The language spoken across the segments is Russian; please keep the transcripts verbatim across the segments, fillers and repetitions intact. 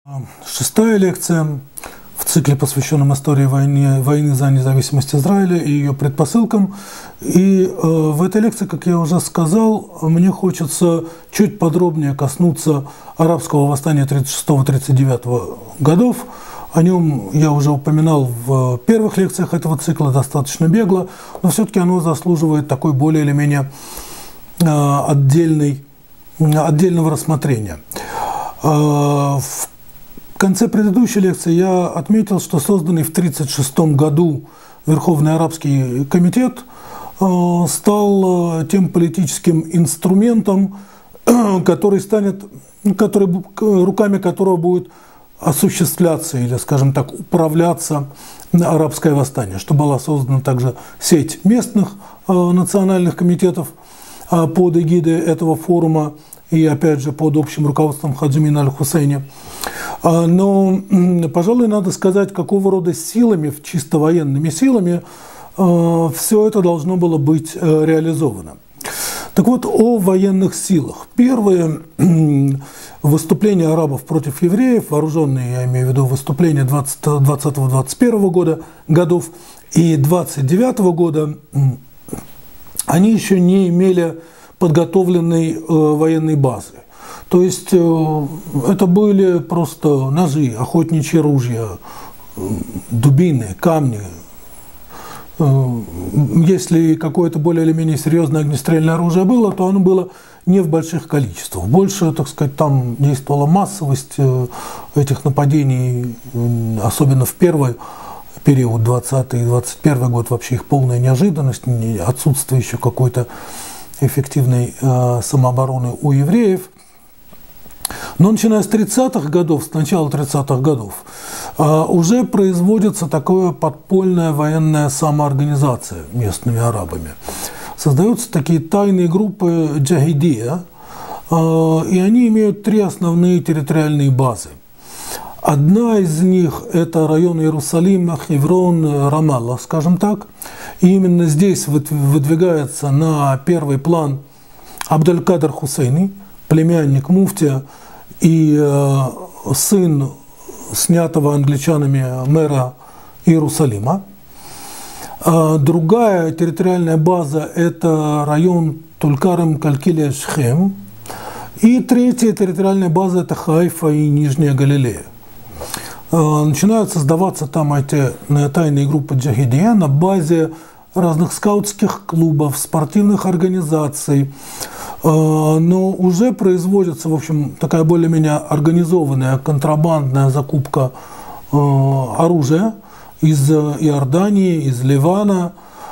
Шестая лекция в цикле, посвященном истории войны, войны за независимость Израиля и ее предпосылкам. И э, в этой лекции, как я уже сказал, мне хочется чуть подробнее коснуться арабского восстания тридцать шестого — тридцать девятого годов. О нем я уже упоминал в первых лекциях этого цикла достаточно бегло, но все-таки оно заслуживает такой более или менее э, отдельной, отдельного рассмотрения. Э, в В конце предыдущей лекции я отметил, что созданный в тысяча девятьсот тридцать шестом году Верховный арабский комитет стал тем политическим инструментом, который станет, который, руками которого будет осуществляться или, скажем так, управляться арабское восстание, что была создана также сеть местных национальных комитетов под эгидой этого форума и, опять же, под общим руководством Хаджи Амина аль-Хусейни. Но, пожалуй, надо сказать, какого рода силами, чисто военными силами, все это должно было быть реализовано. Так вот, о военных силах. Первые выступления арабов против евреев, вооруженные, я имею в виду выступления двадцатого — двадцать первого года, годов и двадцать девятого года, они еще не имели подготовленной военной базы. То есть это были просто ножи, охотничьи ружья, дубины, камни. Если какое-то более или менее серьезное огнестрельное оружие было, то оно было не в больших количествах. Больше, так сказать, там действовала массовость этих нападений, особенно в первый период, двадцатый и двадцать первый год, вообще их полная неожиданность, отсутствие еще какой-то эффективной самообороны у евреев. Но начиная с тридцатых годов, с начала тридцатых годов, уже производится такое подпольная военная самоорганизация местными арабами. Создаются такие тайные группы джахидия, и они имеют три основные территориальные базы. Одна из них – это район Иерусалима, Хеврон, Рамалла, скажем так. И именно здесь выдвигается на первый план Абдель-Кадр Хусейни, племянник муфтия и э, сын снятого англичанами мэра Иерусалима. А другая территориальная база – это район Тулькарем, Калькилия, Шхем. И третья территориальная база – это Хайфа и Нижняя Галилея. А, начинают создаваться там эти тайные группы джахидия на базе разных скаутских клубов, спортивных организаций. Но уже производится, в общем, такая более-менее организованная контрабандная закупка оружия из Иордании, из Ливана.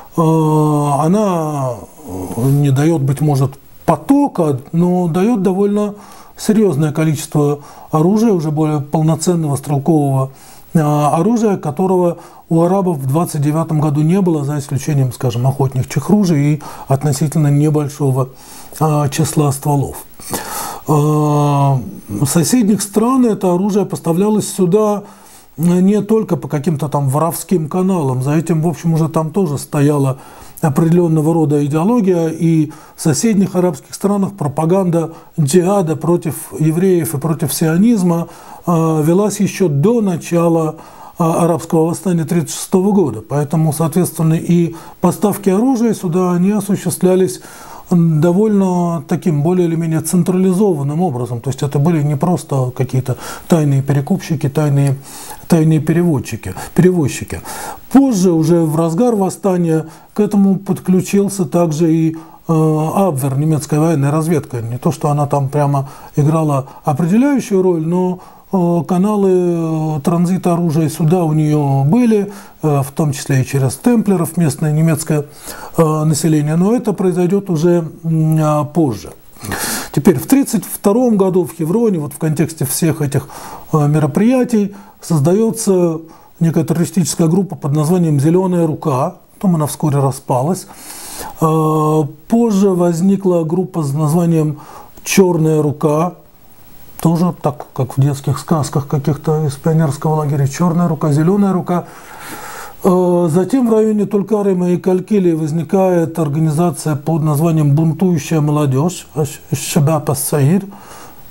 Она не дает, быть может, потока, но дает довольно серьезное количество оружия, уже более полноценного стрелкового оружия, которого у арабов в двадцать девятом году не было, за исключением, скажем, охотничьих ружей и относительно небольшого а, числа стволов. А, соседних стран это оружие поставлялось сюда не только по каким-то там воровским каналам, за этим, в общем, уже там тоже стояла определенного рода идеология, и в соседних арабских странах пропаганда джихада против евреев и против сионизма э, велась еще до начала э, арабского восстания тысяча девятьсот тридцать шестого года. Поэтому, соответственно, и поставки оружия сюда они осуществлялись довольно таким более или менее централизованным образом. То есть это были не просто какие-то тайные перекупщики, тайные, тайные переводчики, перевозчики. Позже, уже в разгар восстания, к этому подключился также и э, Абвер, немецкая военная разведка. Не то, что она там прямо играла определяющую роль, но э, каналы транзита оружия сюда у нее были, э, в том числе и через темплеров, местное немецкое э, население. Но это произойдет уже э, позже. Теперь в тысяча девятьсот тридцать втором году в Хевроне, вот в контексте всех этих э, мероприятий, создается некая террористическая группа под названием «Зеленая рука», потом она вскоре распалась. Позже возникла группа с названием «Черная рука», тоже так, как в детских сказках каких-то из пионерского лагеря, «Черная рука», «Зеленая рука». Затем в районе Тулькарема и Калькилии возникает организация под названием «Бунтующая молодежь», «Шабаб ас-Саир»,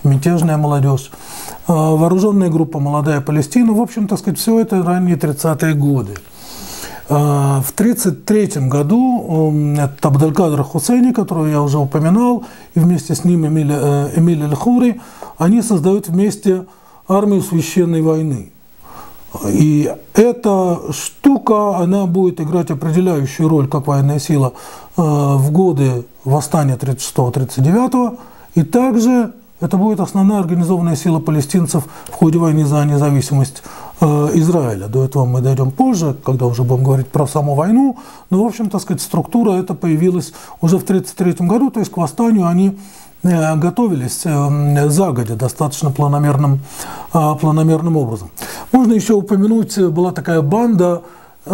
мятежная молодежь, вооруженная группа «Молодая Палестина». В общем, так сказать, все это ранние тридцатые годы. В тридцать третьем году это Абделькадр Хусейни, которого я уже упоминал, и вместе с ним Эмиль, Эмиль Эль-Хури, они создают вместе армию священной войны. И эта штука, она будет играть определяющую роль как военная сила в годы восстания тридцать шестого — тридцать девятого, и также это будет основная организованная сила палестинцев в ходе войны за независимость Израиля. До этого мы дойдем позже, когда уже будем говорить про саму войну. Но, в общем, так сказать, структура эта появилась уже в тридцать третьем году, то есть к восстанию они готовились загодя достаточно планомерным, планомерным образом. Можно еще упомянуть, была такая банда,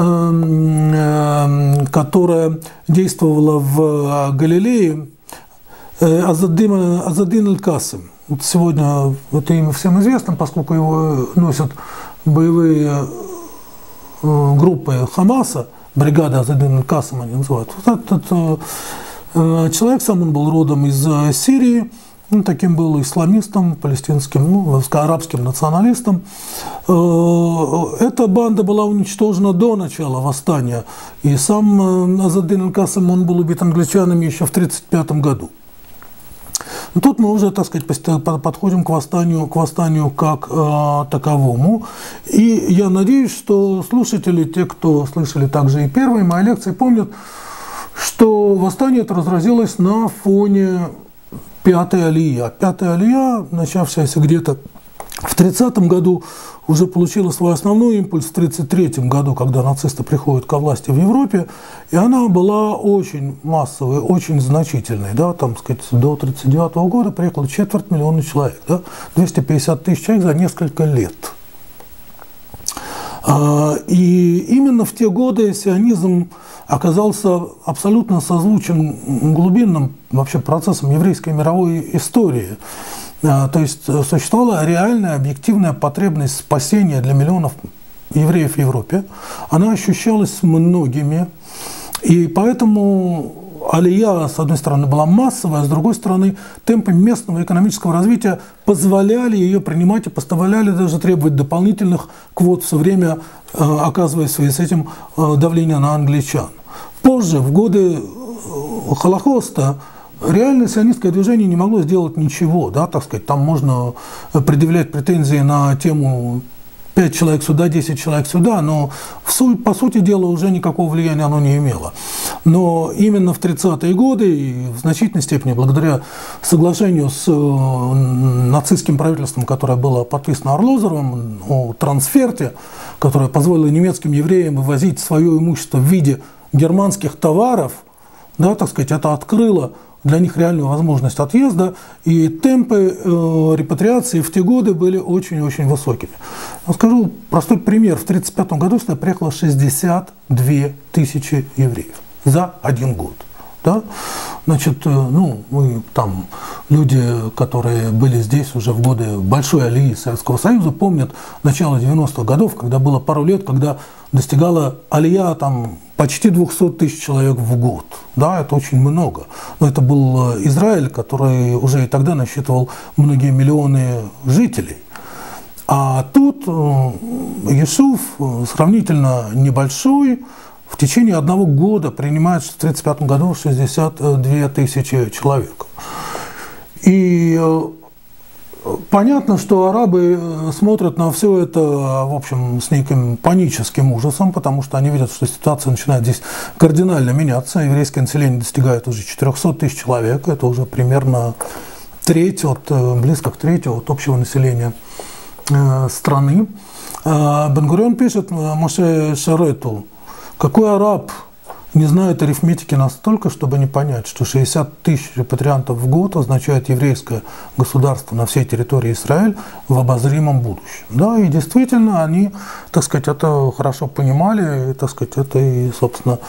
которая действовала в Галилее, Азаддин, Азаддин Аль-Касым. Вот сегодня это имя всем известно, поскольку его носят боевые группы Хамаса, бригада Азаддин Аль-Касым они называют. Вот этот человек, сам он был родом из Сирии, он таким был исламистом, палестинским, ну, арабским националистом. Эта банда была уничтожена до начала восстания, и сам Азаддин Аль-Касым, он был убит англичанами еще в тридцать пятом году. Но тут мы уже, так сказать, подходим к восстанию, к восстанию как э, таковому. И я надеюсь, что слушатели, те, кто слышали также и первые мои лекции, помнят, что восстание это разразилось на фоне пятой алия. Пятая алия, начавшаяся где-то в тридцатом году, уже получила свой основной импульс в тридцать третьем году, когда нацисты приходят ко власти в Европе, и она была очень массовой, очень значительной. Да, там, сказать, до тридцать девятого года приехало четверть миллиона человек, да, двести пятьдесят тысяч человек за несколько лет. И именно в те годы сионизм оказался абсолютно созвучен глубинным вообще процессом еврейской мировой истории. То есть существовала реальная объективная потребность спасения для миллионов евреев в Европе. Она ощущалась многими. И поэтому алия, с одной стороны, была массовая, а с другой стороны, темпы местного экономического развития позволяли ее принимать и позволяли даже требовать дополнительных квот, все время оказывая в связи с этим давление на англичан. Позже, в годы Холокоста, реальное сионистское движение не могло сделать ничего, да, так сказать, там можно предъявлять претензии на тему пять человек сюда, десять человек сюда, но в суть, по сути дела уже никакого влияния оно не имело. Но именно в тридцатые годы, и в значительной степени благодаря соглашению с нацистским правительством, которое было подписано Арлозеровым о трансферте, которое позволило немецким евреям вывозить свое имущество в виде германских товаров, да, так сказать, это открыло для них реальную возможность отъезда, и темпы э, репатриации в те годы были очень-очень высокими. Я скажу простой пример. В тысяча девятьсот тридцать пятом году сюда приехало шестьдесят две тысячи евреев за один год. Да? Значит, э, ну, мы там, люди, которые были здесь уже в годы большой алии Советского Союза, помнят начало девяностых годов, когда было пару лет, когда достигала алия там почти двести тысяч человек в год. Да, это очень много. Но это был Израиль, который уже и тогда насчитывал многие миллионы жителей. А тут Ешув сравнительно небольшой, в течение одного года принимает в тридцать пятом году шестьдесят две тысячи человек. И понятно, что арабы смотрят на все это, в общем, с неким паническим ужасом, потому что они видят, что ситуация начинает здесь кардинально меняться. Еврейское население достигает уже четырёхсот тысяч человек. Это уже примерно треть от, близко к трети от общего населения страны. Бен-Гурион пишет Моше Шарету: какой араб не знает арифметики настолько, чтобы не понять, что шестьдесят тысяч репатриантов в год означает еврейское государство на всей территории Израиля в обозримом будущем. Да, и действительно, они, так сказать, это хорошо понимали, и, так сказать, это и, собственно,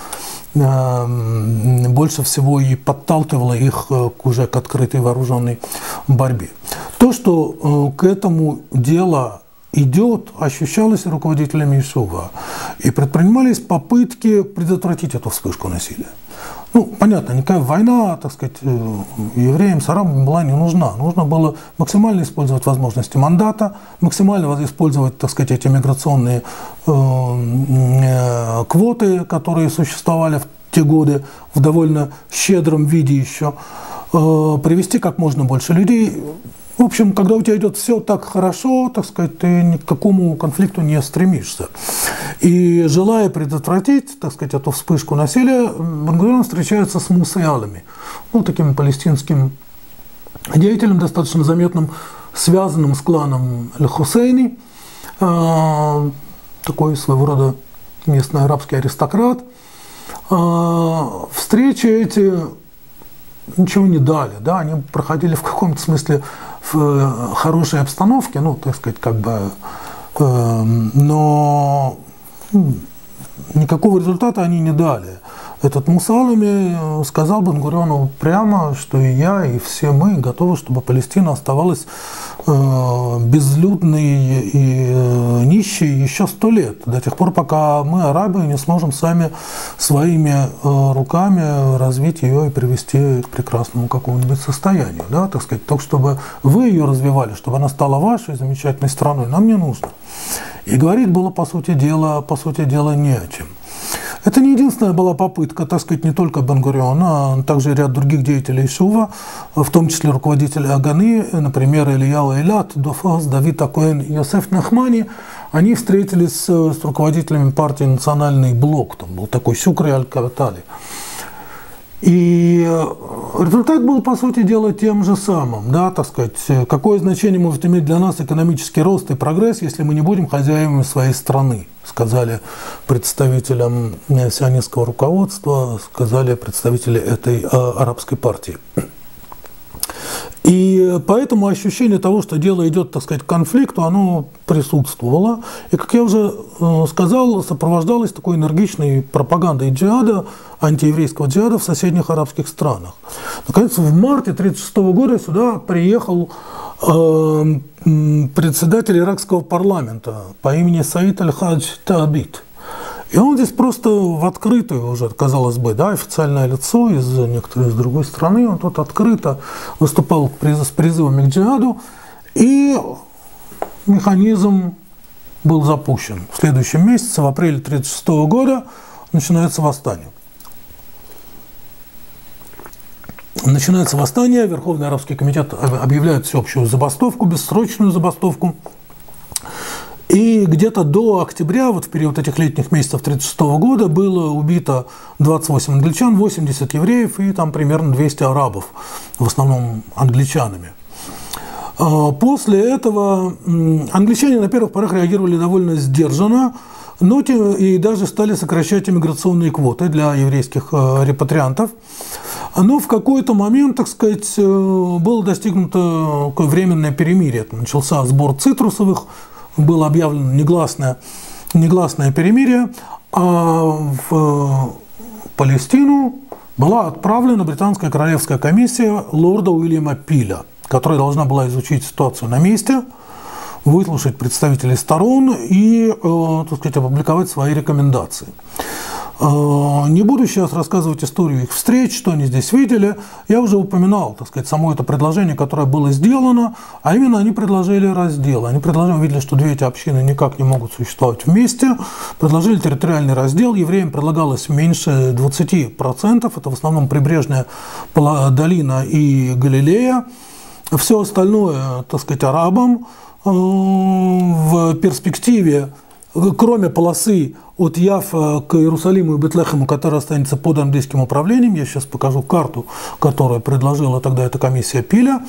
больше всего и подталкивало их к, уже к открытой вооруженной борьбе. То, что к этому дело идет, ощущалось руководителями Ешува. И предпринимались попытки предотвратить эту вспышку насилия. Ну, понятно, никакая война, так сказать, евреям с арабами была не нужна. Нужно было максимально использовать возможности мандата, максимально использовать, так сказать, эти миграционные э, квоты, которые существовали в те годы в довольно щедром виде еще, э, привести как можно больше людей. В общем, когда у тебя идет все так хорошо, так сказать, ты ни к какому конфликту не стремишься. И желая предотвратить, так сказать, эту вспышку насилия, Бен-Гурион встречается с мусаялами, ну, таким палестинским деятелем, достаточно заметным, связанным с кланом Аль-Хусейни, э, такой своего рода местный арабский аристократ. Э, встречи эти ничего не дали, да, они проходили в каком-то смысле в хорошей обстановке, ну, так сказать, как бы, э, но никакого результата они не дали. Этот Мусалами сказал Бен-Гуриону прямо, что и я, и все мы готовы, чтобы Палестина оставалась э, безлюдной и э, нищей еще сто лет, до тех пор, пока мы, арабы, не сможем сами своими э, руками развить ее и привести к прекрасному какому-нибудь состоянию, да, так сказать, только чтобы вы ее развивали, чтобы она стала вашей замечательной страной, нам не нужно. И говорить было, по сути дела, по сути дела, не о чем. Это не единственная была попытка, так сказать, не только Бен-Гуриона, а также ряд других деятелей Шува, в том числе руководители Аганы, например, Ильяу Эйлат, Дофас, Давид Акоэн и Йосеф Нахмани. Они встретились с руководителями партии «Национальный блок», там был такой Сюкри Аль-Каватали. И результат был, по сути дела, тем же самым, да, так сказать, какое значение может иметь для нас экономический рост и прогресс, если мы не будем хозяевами своей страны, сказали представителям сионистского руководства, сказали представители этой арабской партии. И поэтому ощущение того, что дело идет, так сказать, к конфликту, оно присутствовало. И, как я уже сказал, сопровождалось такой энергичной пропагандой джихада, антиеврейского джихада в соседних арабских странах. Наконец, в марте тысяча девятьсот тридцать шестого года сюда приехал э, председатель иракского парламента по имени Саид Аль-Хадж Таабит. И он здесь просто в открытую уже, казалось бы, да, официальное лицо из некоторой из другой страны, он тут открыто выступал с призывами к джихаду, и механизм был запущен. В следующем месяце, в апреле тысяча девятьсот тридцать шестого года, начинается восстание. Начинается восстание, Верховный Арабский комитет объявляет всеобщую забастовку, бессрочную забастовку. И где-то до октября, вот в период этих летних месяцев тысяча девятьсот тридцать шестого года, было убито двадцать восемь англичан, восемьдесят евреев и там примерно двести арабов, в основном англичанами. После этого англичане на первых порах реагировали довольно сдержанно, но и даже стали сокращать иммиграционные квоты для еврейских репатриантов. Но в какой-то момент, так сказать, было достигнуто такое временное перемирие. Начался сбор цитрусовых, было объявлено негласное, негласное перемирие, а в Палестину была отправлена британская королевская комиссия лорда Уильяма Пиля, которая должна была изучить ситуацию на месте, выслушать представителей сторон и, так сказать, опубликовать свои рекомендации. Не буду сейчас рассказывать историю их встреч, что они здесь видели. Я уже упоминал, так сказать, само это предложение, которое было сделано, а именно они предложили раздел. Они предложили, увидели, что две эти общины никак не могут существовать вместе, предложили территориальный раздел. Евреям предлагалось меньше двадцати процентов, это в основном прибрежная долина и Галилея. Все остальное, так сказать, арабам. В перспективе, кроме полосы от Яфа к Иерусалиму и Бетлехему, которая останется под английским управлением, я сейчас покажу карту, которую предложила тогда эта комиссия Пиля.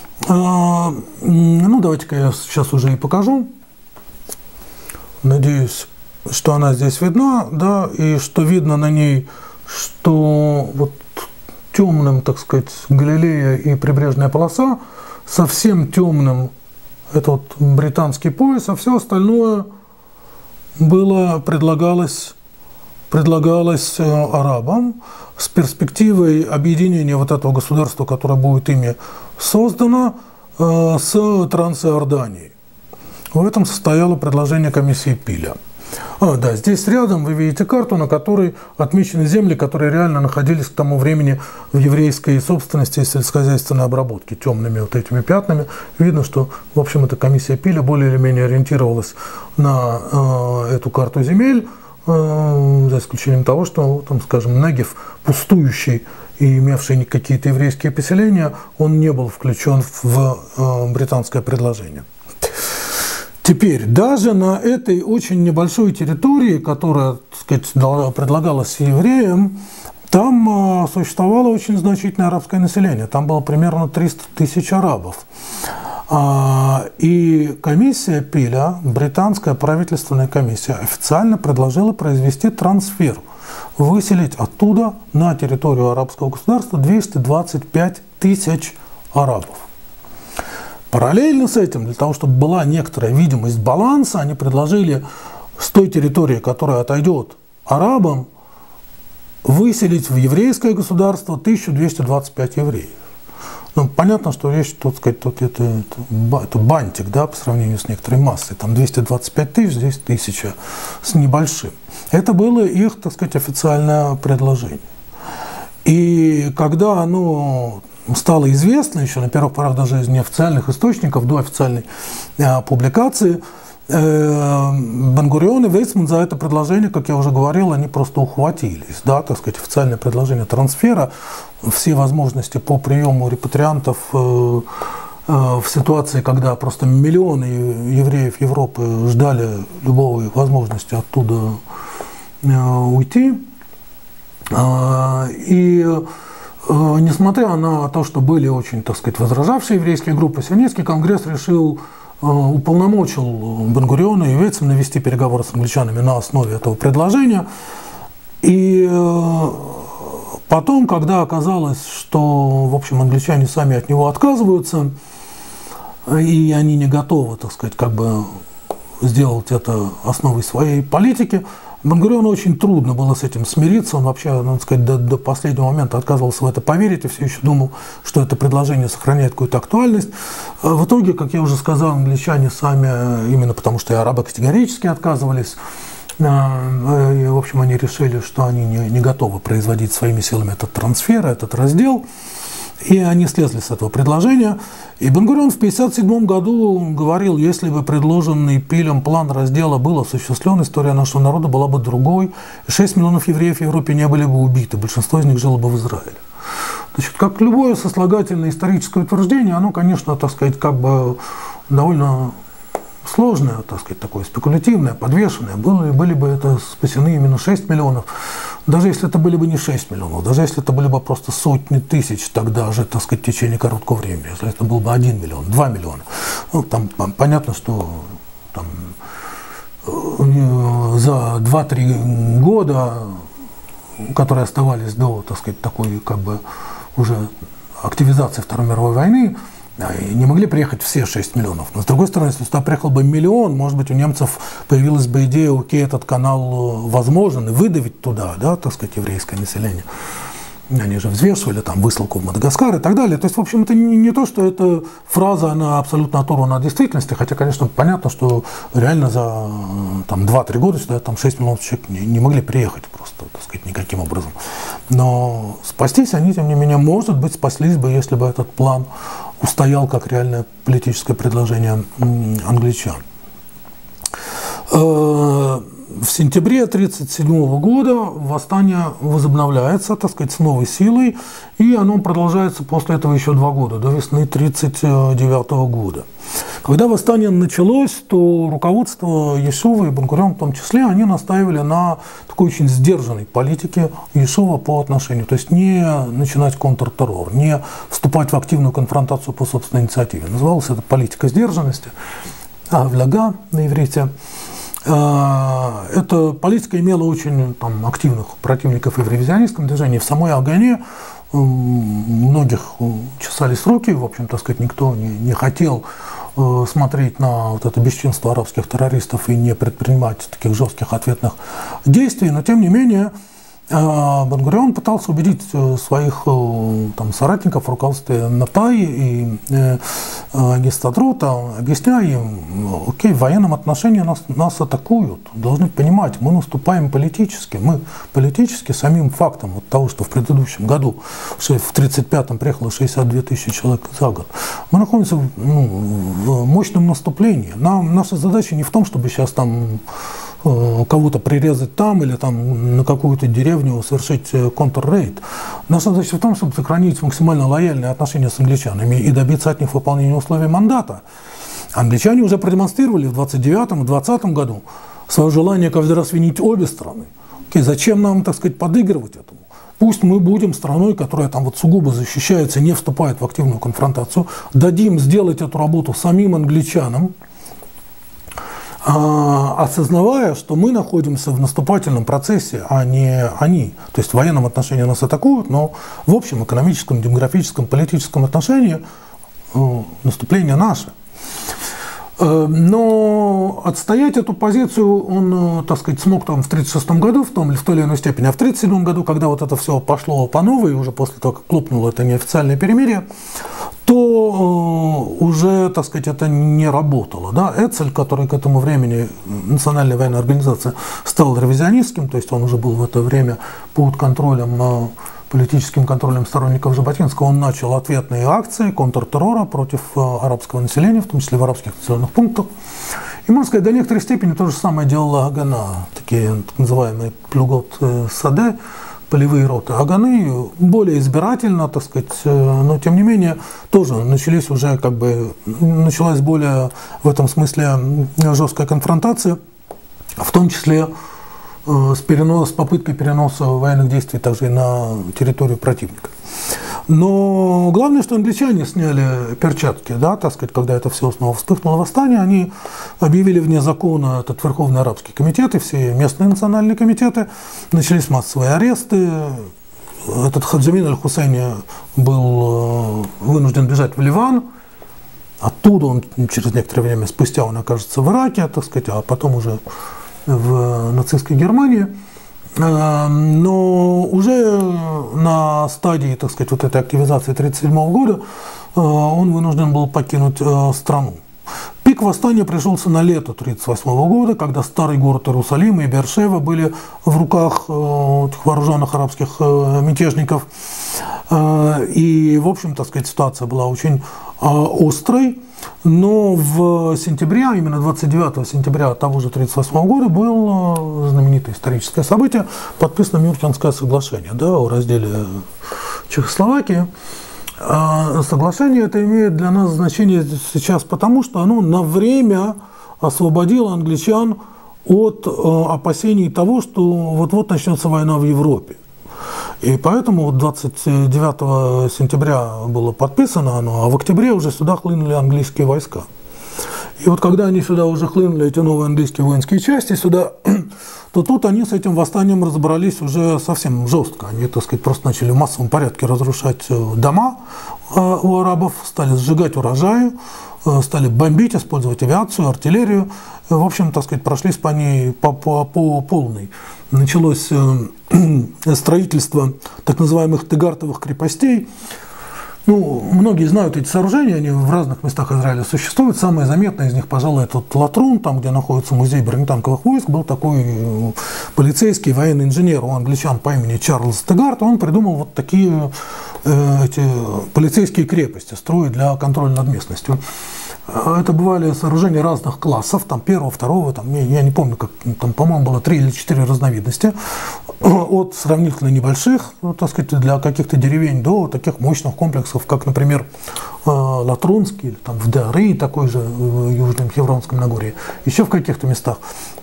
Ну, давайте-ка я сейчас уже и покажу. Надеюсь, что она здесь видна, да, и что видно на ней, что вот темным, так сказать, Галилея и прибрежная полоса, совсем темным это вот британский пояс, а все остальное было, предлагалось, предлагалось арабам с перспективой объединения вот этого государства, которое будет ими создано, с Трансиорданией. В этом состояло предложение комиссии Пиля. А, да, здесь рядом вы видите карту, на которой отмечены земли, которые реально находились к тому времени в еврейской собственности и сельскохозяйственной обработке. Темными вот этими пятнами. Видно, что, в общем, эта комиссия Пиля более или менее ориентировалась на э, эту карту земель, э, за исключением того, что, там, скажем, Негев, пустующий и имевший какие-то еврейские поселения, он не был включен в э, британское предложение. Теперь, даже на этой очень небольшой территории, которая, так сказать, предлагалась евреям, там э, существовало очень значительное арабское население. Там было примерно триста тысяч арабов. А, и комиссия Пиля, британская правительственная комиссия, официально предложила произвести трансфер, выселить оттуда на территорию арабского государства двести двадцать пять тысяч арабов. Параллельно с этим, для того, чтобы была некоторая видимость баланса, они предложили с той территории, которая отойдет арабам, выселить в еврейское государство тысячу двести двадцать пять евреев. Ну, понятно, что речь, тут сказать, тут это, это, это бантик, да, по сравнению с некоторой массой. Там двести двадцать пять тысяч, здесь тысяча с небольшим. Это было их, так сказать, официальное предложение. И когда оно стало известно, еще на первых порах даже из неофициальных источников, до официальной э, публикации, э, Бен-Гурион и Вейцман за это предложение, как я уже говорил, они просто ухватились. Да, так сказать, официальное предложение трансфера, все возможности по приему репатриантов э, э, в ситуации, когда просто миллионы евреев Европы ждали любой возможности оттуда э, уйти. Э, и несмотря на то, что были очень, так сказать, возражавшие еврейские группы, Сионистский конгресс решил, уполномочил Бен-Гуриона и Вейцмана вести переговоры с англичанами на основе этого предложения. И потом, когда оказалось, что, в общем, англичане сами от него отказываются, и они не готовы, так сказать, как бы сделать это основой своей политики, Бен-Гуриону очень трудно было с этим смириться, он вообще, надо сказать, до, до последнего момента отказывался в это поверить и все еще думал, что это предложение сохраняет какую-то актуальность. В итоге, как я уже сказал, англичане сами, именно потому что и арабы категорически отказывались, и, в общем, они решили, что они не, не готовы производить своими силами этот трансфер, этот раздел. И они слезли с этого предложения. И Бен-Гурион в тысяча девятьсот пятьдесят седьмом году говорил, если бы предложенный Пилем план раздела был осуществлен, история нашего народа была бы другой. шесть миллионов евреев в Европе не были бы убиты, большинство из них жило бы в Израиле. Значит, как любое сослагательное историческое утверждение, оно, конечно, так сказать, как бы довольно сложное, так сказать, такое спекулятивное, подвешенное. Были, были бы это спасены именно шесть миллионов. Даже если это были бы не шесть миллионов, даже если это были бы просто сотни тысяч тогда же, так сказать, в течение короткого времени, если это был бы один миллион, два миллиона. Ну, там понятно, что там, за два-три года, которые оставались до, так сказать, такой как бы уже активизации Второй мировой войны, не могли приехать все шесть миллионов. Но, с другой стороны, если сюда приехал бы миллион, может быть, у немцев появилась бы идея, окей, этот канал возможен, и выдавить туда, да, так сказать, еврейское население. Они же взвешивали там высылку в Мадагаскар и так далее. То есть, в общем, это не, не то, что эта фраза, она абсолютно оторвана от действительности, хотя, конечно, понятно, что реально за там, два-три года сюда там, шесть миллионов человек не, не могли приехать просто, так сказать, никаким образом. Но спастись они, тем не менее, может быть, спаслись бы, если бы этот план устоял как реальное политическое предложение англичан. В сентябре тысяча девятьсот тридцать седьмого года восстание возобновляется, так сказать, с новой силой, и оно продолжается после этого еще два года, до весны тысяча девятьсот тридцать девятого года. Когда восстание началось, то руководство Ешува и Бен-Гурион в том числе, они настаивали на такой очень сдержанной политике Ешува по отношению, то есть не начинать контртеррор, не вступать в активную конфронтацию по собственной инициативе. Называлась это политика сдержанности, авляга на иврите. Эта политика имела очень там, активных противников и в ревизионистском движении. В самой Агане многих чесались руки, в общем, так сказать, никто не, не хотел смотреть на вот это бесчинство арабских террористов и не предпринимать таких жестких ответных действий, но тем не менее Бен-Гурион пытался убедить своих там, соратников в руководстве Натай и э, Гестадрота, объясняя им, окей, в военном отношении нас, нас атакуют, должны понимать, мы наступаем политически, мы политически самим фактом вот того, что в предыдущем году, в тридцать пятом приехало шестьдесят две тысячи человек за год, мы находимся в, ну, в мощном наступлении. Нам, наша задача не в том, чтобы сейчас там кого-то прирезать там или там на какую-то деревню совершить контррейд. Наша задача в том, чтобы сохранить максимально лояльные отношения с англичанами и добиться от них выполнения условий мандата. Англичане уже продемонстрировали в двадцать девятом и двадцатом году свое желание каждый раз винить обе стороны. Окей, зачем нам, так сказать, подыгрывать этому? Пусть мы будем страной, которая там вот сугубо защищается, не вступает в активную конфронтацию, дадим сделать эту работу самим англичанам, осознавая, что мы находимся в наступательном процессе, а не они. То есть в военном отношении нас атакуют, но в общем экономическом, демографическом, политическом отношении наступление наше. Но отстоять эту позицию он, так сказать, смог там в тридцать шестом году в том или в той или иной степени, а в тридцать седьмом году, когда вот это все пошло по новой, уже после того, как лопнуло это неофициальное перемирие, то уже, так сказать, это не работало. Да? Эцель, который к этому времени, Национальная военная организация, стал ревизионистским, то есть он уже был в это время под контролем, политическим контролем сторонников Жаботинского, он начал ответные акции контртеррора против арабского населения, в том числе в арабских населенных пунктах. И, можно сказать, до некоторой степени то же самое делала Агана, такие так называемые плюгот-саде, полевые роты. Аганы более избирательно, так сказать, но тем не менее тоже начались уже как бы, началась более в этом смысле жесткая конфронтация, в том числе с, перенос, с попыткой переноса военных действий также и на территорию противника. Но главное, что англичане сняли перчатки, да, так сказать, когда это все снова вспыхнуло восстание, они объявили вне закона этот Верховный арабский комитет и все местные национальные комитеты, начались массовые аресты. Этот Хаджимин аль-Хусейни был вынужден бежать в Ливан, оттуда он через некоторое время спустя он окажется в Ираке, так сказать, а потом уже в нацистской Германии. Но уже на стадии, так сказать, вот этой активизации тысяча девятьсот тридцать седьмого года он вынужден был покинуть страну. Пик восстания пришелся на лето тысяча девятьсот тридцать восьмого года, когда старый город Иерусалим и Бершева были в руках этих вооруженных арабских мятежников. И, в общем, так сказать, ситуация была очень острой. Но в сентябре, именно двадцать девятого сентября того же тысяча девятьсот тридцать восьмого года, было знаменитое историческое событие, подписано Мюнхенское соглашение, да, о разделе Чехословакии. Соглашение это имеет для нас значение сейчас потому, что оно на время освободило англичан от опасений того, что вот-вот начнется война в Европе. И поэтому двадцать девятого сентября было подписано оно, а в октябре уже сюда хлынули английские войска. И вот когда они сюда уже хлынули, эти новые английские воинские части сюда, то тут они с этим восстанием разобрались уже совсем жестко. Они, так сказать, просто начали в массовом порядке разрушать дома у арабов, стали сжигать урожаи, стали бомбить, использовать авиацию, артиллерию. В общем, так сказать, прошлись по ней по, по, по полной. Началось строительство так называемых тегартовых крепостей. Ну, многие знают эти сооружения, они в разных местах Израиля существуют. Самое заметное из них, пожалуй, это Латрун, там, где находится музей бронетанковых войск. Был такой полицейский военный инженер у англичан по имени Чарльз Тегарт. Он придумал вот такие э, эти полицейские крепости, строить для контроля над местностью. Это бывали сооружения разных классов, там первого, второго, там, я, я не помню, как, там, по-моему, было три или четыре разновидности, от сравнительно небольших, ну, так сказать, для каких-то деревень, до таких мощных комплексов, как, например, Латрунский, или там в Деары, такой же в Южном Хевронском Нагорье, еще в каких-то местах.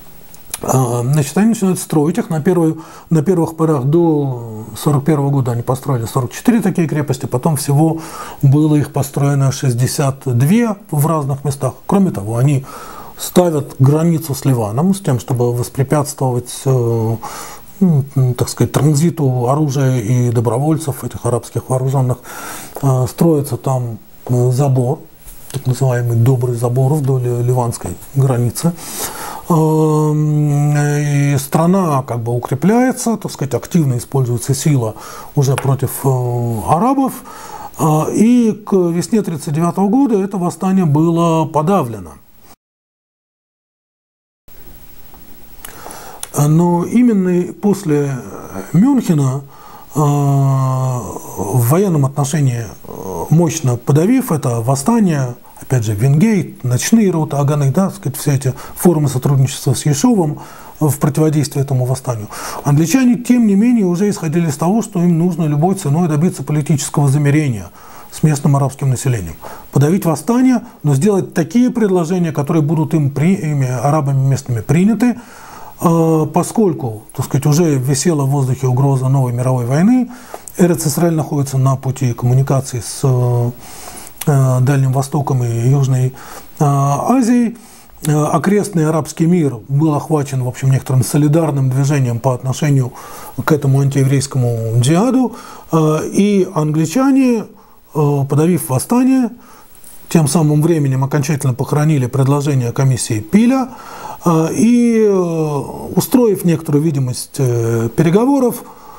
Значит, они начинают строить их. На, первый, на первых порах до сорок первого года они построили сорок четыре такие крепости, потом всего было их построено шестьдесят две в разных местах. Кроме того, они ставят границу с Ливаном с тем, чтобы воспрепятствовать, ну, так сказать, транзиту оружия и добровольцев, этих арабских вооруженных. Строится там забор, так называемый добрый забор вдоль ливанской границы. И страна как бы укрепляется, так сказать, активно используется сила уже против арабов. И к весне тысяча девятьсот тридцать девятого года это восстание было подавлено. Но именно после Мюнхена, в военном отношении мощно подавив это восстание, опять же, Венгейт, ночные роты Аганы, да, так сказать, все эти формы сотрудничества с Ешовым в противодействии этому восстанию, англичане, тем не менее, уже исходили из того, что им нужно любой ценой добиться политического замирения с местным арабским населением. Подавить восстание, но сделать такие предложения, которые будут им, при, ими арабами местными приняты, поскольку, так сказать, уже висела в воздухе угроза новой мировой войны, Эрец-Исраэль находится на пути коммуникации с Дальним Востоком и Южной Азией. Окрестный арабский мир был охвачен, в общем, некоторым солидарным движением по отношению к этому антиеврейскому джихаду, и англичане, подавив восстание, тем самым временем окончательно похоронили предложение комиссии Пиля и, устроив некоторую видимость переговоров,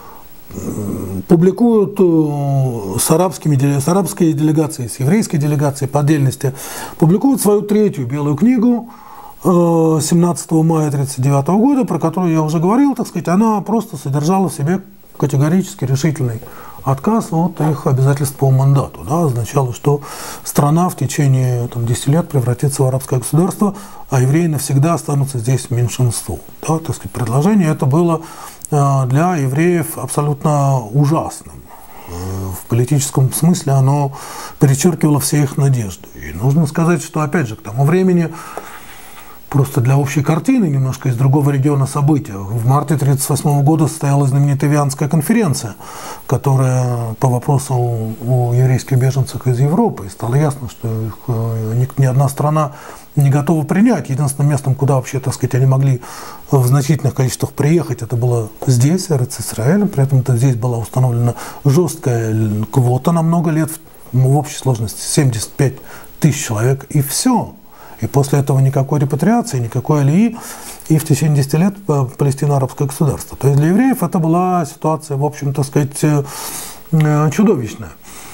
публикуют с, арабскими, с арабской делегацией, с еврейской делегацией по отдельности, публикуют свою третью белую книгу семнадцатого мая тысяча девятьсот тридцать девятого года, про которую я уже говорил, так сказать, она просто содержала в себе категорически решительный отказ от их обязательств по мандату. Да, означало, что страна в течение там, десяти лет превратится в арабское государство, а евреи навсегда останутся здесь меньшинством. Да, так сказать, предложение это было для евреев абсолютно ужасным. В политическом смысле оно перечеркивало все их надежды. И нужно сказать, что, опять же, к тому времени, просто для общей картины, немножко из другого региона события, в марте тысяча девятьсот тридцать восьмого года состоялась знаменитая Вианская конференция, которая по вопросу о еврейских беженцах из Европы. И стало ясно, что их ни, ни одна страна не готова принять. Единственным местом, куда вообще, так сказать, они могли в значительных количествах приехать, это было здесь, Эрец-Исраэль. При этом -то здесь была установлена жесткая квота на много лет, в общей сложности семьдесят пять тысяч человек, и все. И после этого никакой репатриации, никакой алии, и в течение десяти лет Палестина арабское государство. То есть для евреев это была ситуация, в общем, так сказать, чудовищная.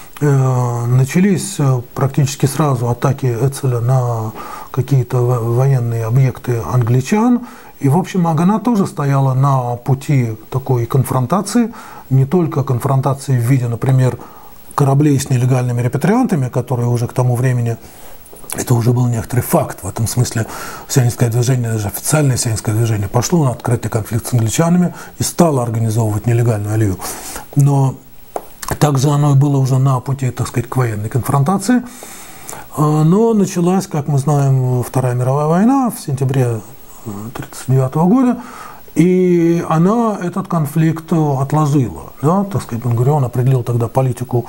Начались практически сразу атаки Эцеля на какие-то военные объекты англичан, и, в общем, Агана тоже стояла на пути такой конфронтации, не только конфронтации в виде, например, кораблей с нелегальными репатриантами, которые уже к тому времени, это уже был некоторый факт, в этом смысле сионистское движение, даже официальное сионистское движение, пошло на открытый конфликт с англичанами и стало организовывать нелегальную алию. Но также оно и было уже на пути, так сказать, к военной конфронтации. Но началась, как мы знаем, Вторая мировая война в сентябре тысяча девятьсот тридцать девятого года, и она этот конфликт отложила. Да? Так сказать, Бен-Гурион определил тогда политику,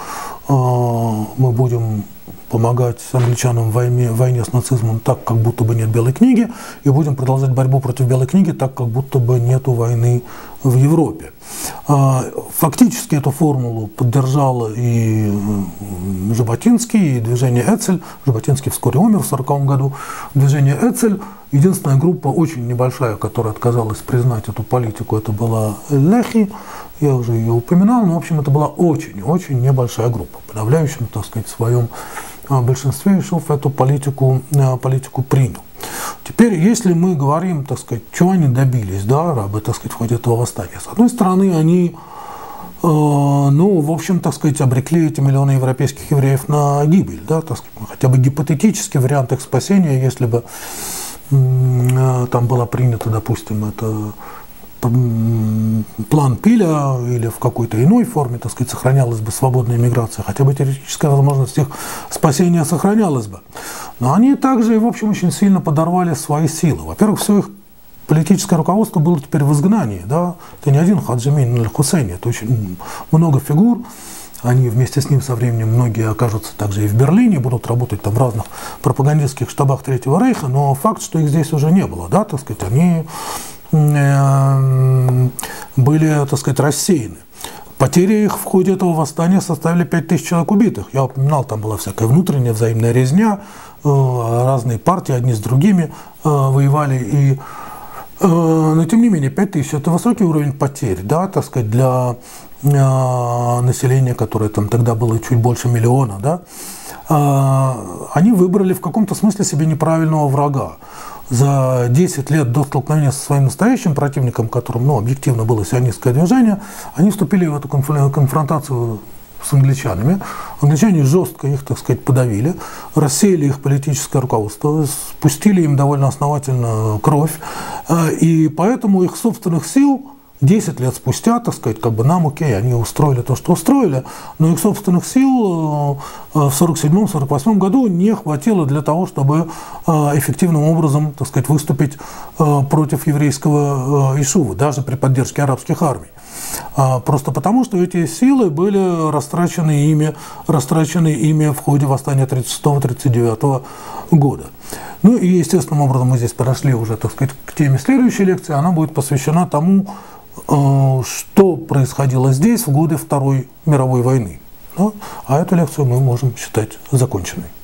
мы будем помогать англичанам в войне, в войне с нацизмом так, как будто бы нет Белой книги, и будем продолжать борьбу против Белой книги так, как будто бы нету войны в Европе. Фактически эту формулу поддержал и Жаботинский, и движение Эцель. Жаботинский вскоре умер в сороковом году. Движение Эцель, единственная группа, очень небольшая, которая отказалась признать эту политику, это была Лехи. Я уже ее упоминал, но, в общем, это была очень-очень небольшая группа. Подавляющим, так сказать, в своем большинстве Ешов эту политику, политику принял. Теперь, если мы говорим, так сказать, чего они добились, да, арабы, так сказать, в ходе этого восстания. С одной стороны, они, э, ну, в общем, так сказать, обрекли эти миллионы европейских евреев на гибель, да, так сказать, хотя бы гипотетический вариант их спасения, если бы э, там была принята, допустим, это план Пиля или в какой-то иной форме, так сказать, сохранялась бы свободная миграция, хотя бы теоретическая возможность их спасения сохранялась бы. Но они также, в общем, очень сильно подорвали свои силы. Во-первых, все их политическое руководство было теперь в изгнании. Да? Это не один Хаджи Амин аль-Хусейни, это очень много фигур. Они вместе с ним со временем многие окажутся также и в Берлине, будут работать там в разных пропагандистских штабах Третьего Рейха, но факт, что их здесь уже не было, да, так сказать, они были, так сказать, рассеяны. Потери их в ходе этого восстания составили пять тысяч человек убитых. Я упоминал, там была всякая внутренняя взаимная резня, разные партии, одни с другими воевали. И, но тем не менее, пять тысяч – это высокий уровень потерь, да, так сказать, для населения, которое там тогда было чуть больше миллиона, да. Они выбрали в каком-то смысле себе неправильного врага. За десять лет до столкновения со своим настоящим противником, которым, ну, объективно было сионистское движение, они вступили в эту конфронтацию с англичанами. Англичане жестко их, так сказать, подавили, рассеяли их политическое руководство, спустили им довольно основательно кровь, и поэтому их собственных сил десять лет спустя, так сказать, как бы нам, окей, они устроили то, что устроили, но их собственных сил в сорок седьмом — сорок восьмом году не хватило для того, чтобы эффективным образом, так сказать, выступить против еврейского ишува, даже при поддержке арабских армий. Просто потому, что эти силы были растрачены ими, растрачены ими в ходе восстания тридцать шестого — тридцать девятого года. Ну и естественным образом мы здесь подошли уже, так сказать, к теме следующей лекции. Она будет посвящена тому, что происходило здесь в годы Второй мировой войны. А эту лекцию мы можем считать законченной.